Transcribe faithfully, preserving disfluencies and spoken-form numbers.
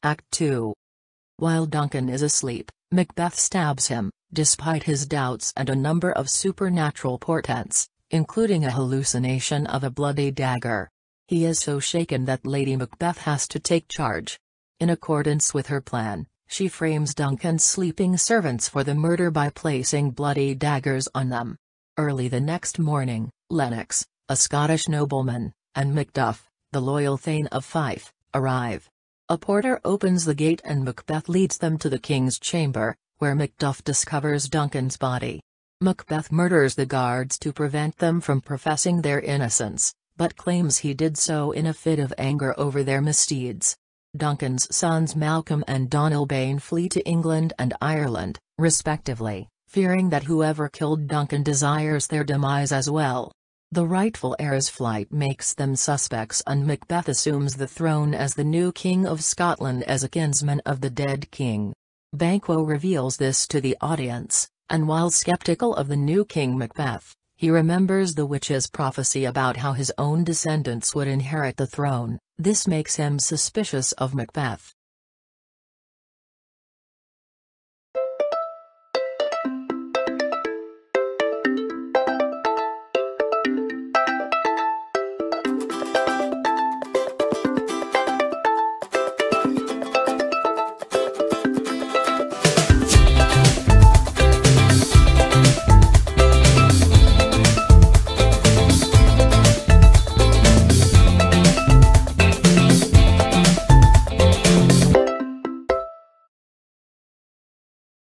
Act Two. While Duncan is asleep, Macbeth stabs him, despite his doubts and a number of supernatural portents, including a hallucination of a bloody dagger. He is so shaken that Lady Macbeth has to take charge. In accordance with her plan, she frames Duncan's sleeping servants for the murder by placing bloody daggers on them. Early the next morning, Lennox, a Scottish nobleman, and Macduff, the loyal Thane of Fife, arrive. A porter opens the gate and Macbeth leads them to the king's chamber, where Macduff discovers Duncan's body. Macbeth murders the guards to prevent them from professing their innocence, but claims he did so in a fit of anger over their misdeeds. Duncan's sons Malcolm and Donalbain flee to England and Ireland, respectively, fearing that whoever killed Duncan desires their demise as well. The rightful heir's flight makes them suspects and Macbeth assumes the throne as the new King of Scotland as a kinsman of the dead king. Banquo reveals this to the audience, and while skeptical of the new King Macbeth, he remembers the witch's prophecy about how his own descendants would inherit the throne. This makes him suspicious of Macbeth.